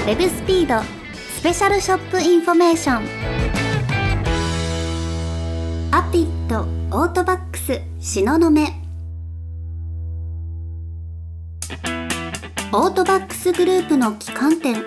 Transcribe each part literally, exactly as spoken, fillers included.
ウェブスピードスペシャルショップインフォメーション。アピットオートバックス東雲。オートバックスグループの旗艦店。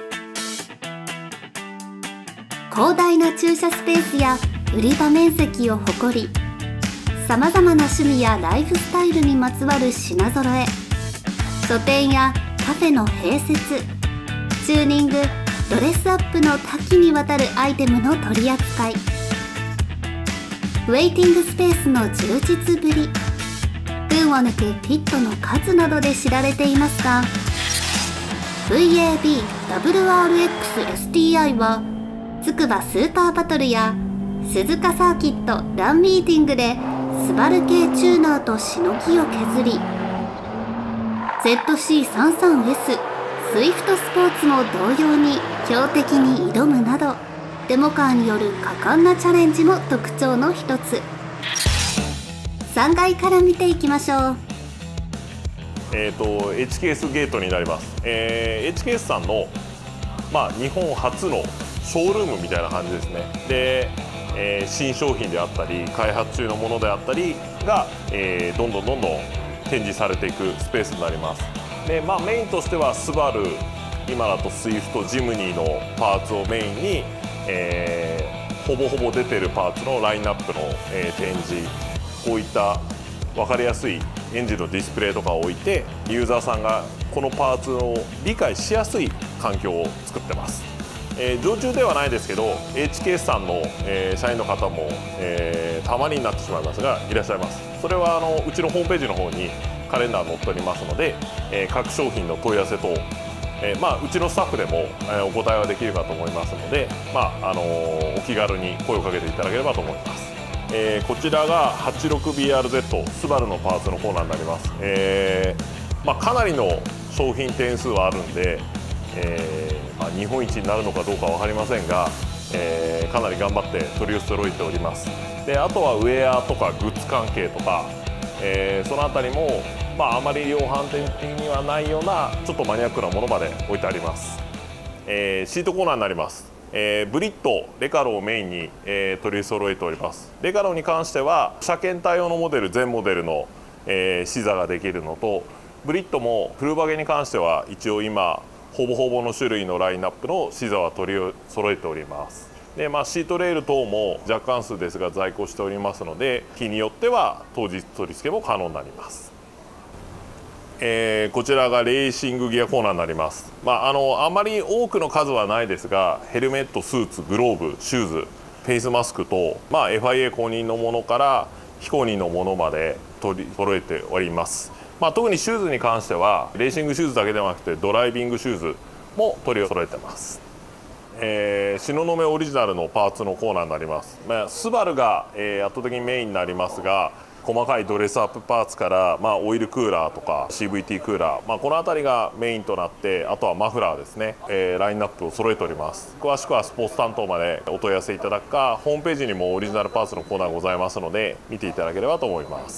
広大な駐車スペースや売り場面積を誇り、さまざまな趣味やライフスタイルにまつわる品揃え、書店やカフェの併設、チューニング、ドレスアップの多岐にわたるアイテムの取り扱い、ウェイティングスペースの充実ぶり、群を抜くピットの数などで知られていますが、 ブイエービーダブリューアールエックスエスティーアイ はつくばスーパーバトルや鈴鹿サーキットランミーティングでスバル系チューナーとしのぎを削り、 ゼットシーさんじゅうさんエス スイフトスポーツも同様に強敵に挑むなど、デモカーによる果敢なチャレンジも特徴の一つ。さんがいから見ていきましょう。 えーと エイチケーエス ゲートになります。えー、エイチケーエス さんの、まあ、日本初のショールームみたいな感じですね。で、えー、新商品であったり開発中のものであったりが、えー、どんどんどんどん展示されていくスペースになります。で、まあ、メインとしてはスバル、今だとスイフト、ジムニーのパーツをメインに、えー、ほぼほぼ出てるパーツのラインナップの、えー、展示、こういった分かりやすいエンジンのディスプレイとかを置いて、ユーザーさんがこのパーツを理解しやすい環境を作ってます。えー、常駐ではないですけど エイチケーエス さんの、えー、社員の方も、えー、たまになってしまいますがいらっしゃいます。それはあのうちのホームページの方にカレンダー載っておりますので、えー、各商品の問い合わせ等、えーまあ、うちのスタッフでも、えー、お答えはできるかと思いますので、まああのー、お気軽に声をかけていただければと思います。えー、こちらが はちじゅうろくビーアールゼット スバルのパーツのコーナーになります。えーまあ、かなりの商品点数はあるんで、えーまあ、日本一になるのかどうか分かりませんが、えー、かなり頑張って取り揃えております。で、あとはウェアとかグッズ関係とか、えー、そのあたりも、まあ、あまり量販店的にはないようなちょっとマニアックなものまで置いてあります。えー、シートコーナーになります。えー、ブリット、レカロをメインに、えー、取り揃えております。レカロに関しては車検対応のモデル、全モデルの、えー、視座ができるのと、ブリットもフルバゲに関しては一応今ほぼほぼの種類のラインナップの視座は取り揃えております。で、まあ、シートレール等も若干数ですが在庫しておりますので、日によっては当日取り付けも可能になります。えー、こちらがレーシングギアコーナーになります。まあ、あのあまり多くの数はないですが、ヘルメット、スーツ、グローブ、シューズ、フェイスマスクと、まあ、エフアイエー 公認のものから非公認のものまで取り揃えております。まあ、特にシューズに関してはレーシングシューズだけではなくてドライビングシューズも取り揃えてます。えー、東雲オリジナルのパーツのコーナーになります。まあ、スバルが、えー、圧倒的にメインになりますが、細かいドレスアップパーツから、まあ、オイルクーラーとか シーブイティー クーラー、まあ、この辺りがメインとなって、あとはマフラーですね、えー、ラインナップを揃えております。詳しくはスポーツ担当までお問い合わせいただくか、ホームページにもオリジナルパーツのコーナーございますので見ていただければと思います。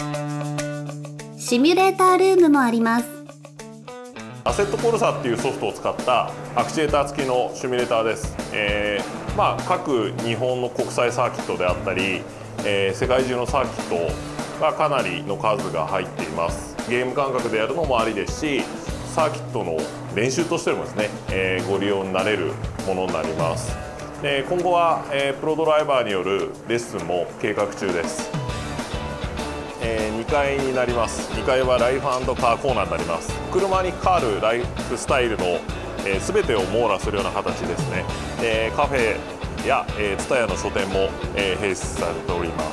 シミュレータールームもあります。 アセットコルサっていうソフトを使ったアクチュエーター付きのシミュレーターです。えーまあ、各日本の国際サーキットであったり、えー、世界中のサーキットがかなりの数が入っています。ゲーム感覚でやるのもありですし、サーキットの練習としてもですね、えー、ご利用になれるものになります。で、今後は、えー、プロドライバーによるレッスンも計画中です。えー、にかいになります。にかいはライフ&カーコーナーになります。車に関わるライフスタイルの、えー、全てを網羅するような形ですね。えー、カフェやツタヤの書店も、えー、併設されております。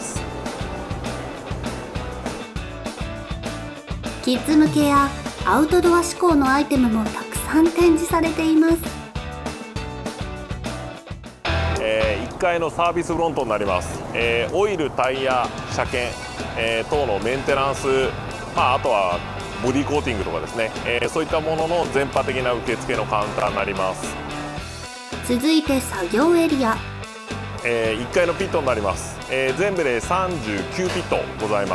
キッズ向けやアウトドア志向のアイテムもたくさん展示されています。 えー、いっかいのサービスフロントになります。えー、オイル、タイヤ、車検、えー、等のメンテナンス、まあ、あとはボディコーティングとかですね、えー、そういったものの全般的な受付のカウンターになります。 続いて作業エリア。 えー、いっかいのピットになります。えー、全部でさんじゅうきゅうピットございます。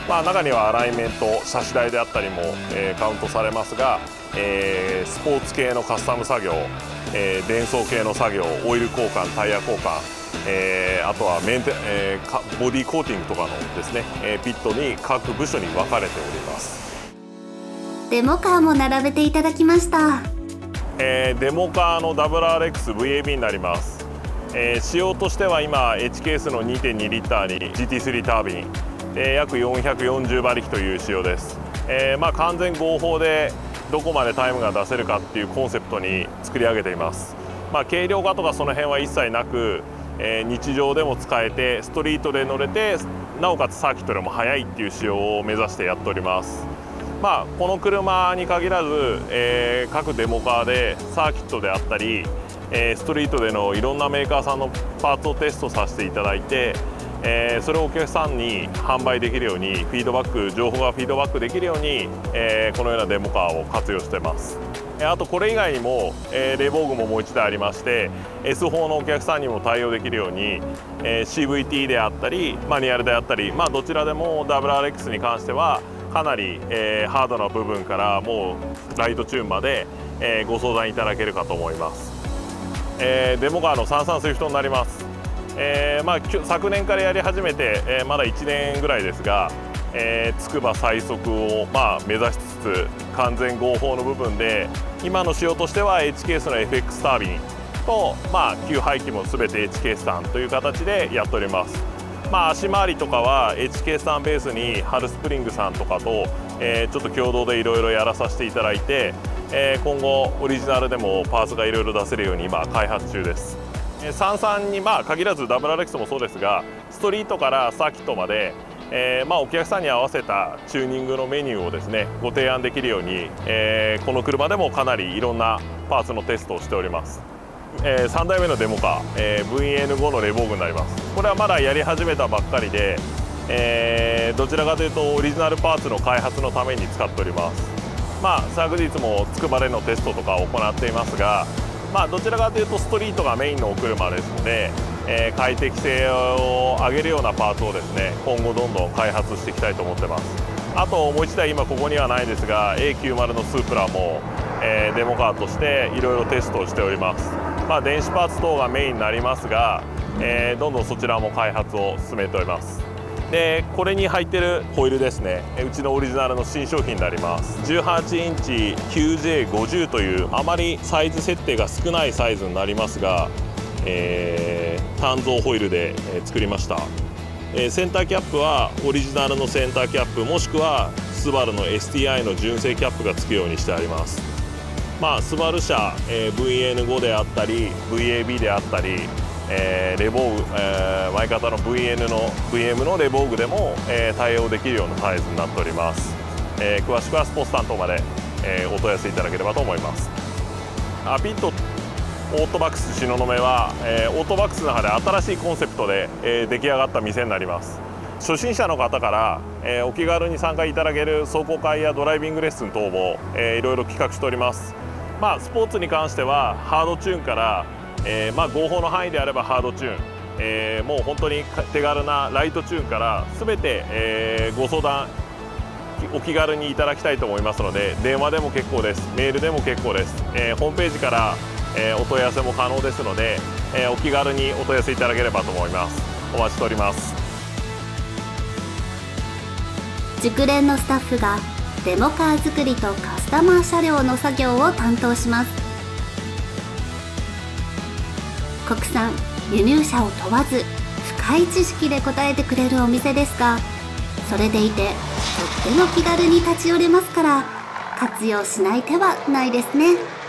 まあ、中にはアライメント、車種代であったりも、えー、カウントされますが、えー、スポーツ系のカスタム作業、えー、電装系の作業、オイル交換、タイヤ交換、えー、あとはメンテ、えー、ボディコーティングとかのですね、えー、ピットに各部署に分かれております。 デモカーも並べていただきました。 えー、デモカーの ダブリューアールエックスブイエービー になります。えー、仕様としては今 エイチケーエス の にてんに リッターに ジーティースリー タービン、えー、約よんひゃくよんじゅうばりきという仕様です。えー、まあ完全合法でどこまでタイムが出せるかっていうコンセプトに作り上げています。まあ、軽量化とかその辺は一切なく、えー、日常でも使えてストリートで乗れてなおかつサーキットでも速いっていう仕様を目指してやっております。まあ、この車に限らず、えー、各デモカーでサーキットであったり、えー、ストリートでのいろんなメーカーさんのパーツをテストさせていただいて、えー、それをお客さんに販売できるようにフィードバック情報がフィードバックできるように、えー、このようなデモカーを活用しています。あとこれ以外にも、えー、レボーグももういちだいありまして エスフォー のお客さんにも対応できるように、えー、シーブイティー であったりマニュアルであったり、まあ、どちらでも ダブリューアールエックス に関してはかなり、えー、ハードな部分からもうライトチューンまで、えー、ご相談いただけるかと思います。えー、デモカーのさんさんスイフトになります。えーまあ、昨年からやり始めて、えー、まだいちねんぐらいですが、えー、つくば最速を、まあ、目指しつつ完全合法の部分で今の仕様としては エイチケーエス の エフエックス タービンと、まあ、給排気も全て エイチケーエス さんという形でやっております。まあ、足回りとかは エイチケーエス さんベースにハルスプリングさんとかと、えー、ちょっと共同でいろいろやらさせていただいて、えー、今後オリジナルでもパーツがいろいろ出せるように今開発中です。さんさんにまあ限らず ダブリューアールエックス もそうですがストリートからサーキットまで、えー、まあお客さんに合わせたチューニングのメニューをですねご提案できるように、えー、この車でもかなりいろんなパーツのテストをしております。えー、さんだいめのデモカー、えー、ブイエヌフォー のレボーグになります。これはまだやり始めたばっかりで、えー、どちらかというとオリジナルパーツの開発のために使っております。まあ昨日もつくばでのテストとかを行っていますが、まあ、どちらかというとストリートがメインのお車ですので、えー、快適性を上げるようなパーツをですね今後どんどん開発していきたいと思ってます。あともういちだい今ここにはないですが エーきゅうじゅう のスープラも、えー、デモカーとしていろいろテストをしております。まあ、電子パーツ等がメインになりますが、えー、どんどんそちらも開発を進めております。でこれに入ってるホイールですね、うちのオリジナルの新商品になります。じゅうはちインチ キュージェーごじゅう というあまりサイズ設定が少ないサイズになりますが、えー、単造ホイールで、えー、作りました。えー、センターキャップはオリジナルのセンターキャップもしくはスバルの エスティーアイ の純正キャップがつくようにしてあります。まあ、スバル社、えー、ブイエヌフォー であったり ブイエービー であったりえー、レボーグ、えー、前方の ブイエヌ の ブイエム のレボーグでも、えー、対応できるようなサイズになっております。えー、詳しくはスポーツ担当まで、えー、お問い合わせいただければと思います。アピットオートバックス東雲は、えー、オートバックスの中で新しいコンセプトで、えー、出来上がった店になります。初心者の方から、えー、お気軽に参加いただける走行会やドライビングレッスン等も、えー、いろいろ企画しております。まあ、スポーツに関してはハードチューンからえーまあ、合法の範囲であればハードチューン、えー、もう本当に手軽なライトチューンから全て、えー、ご相談お気軽にいただきたいと思いますので電話でも結構です、メールでも結構です、えー、ホームページから、えー、お問い合わせも可能ですので、えー、お気軽にお問い合わせいただければと思います。お待ちしております。 熟練のスタッフがデモカー作りとカスタマー車両の作業を担当します。国産輸入車を問わず深い知識で答えてくれるお店ですが、それでいてとっても気軽に立ち寄れますから活用しない手はないですね。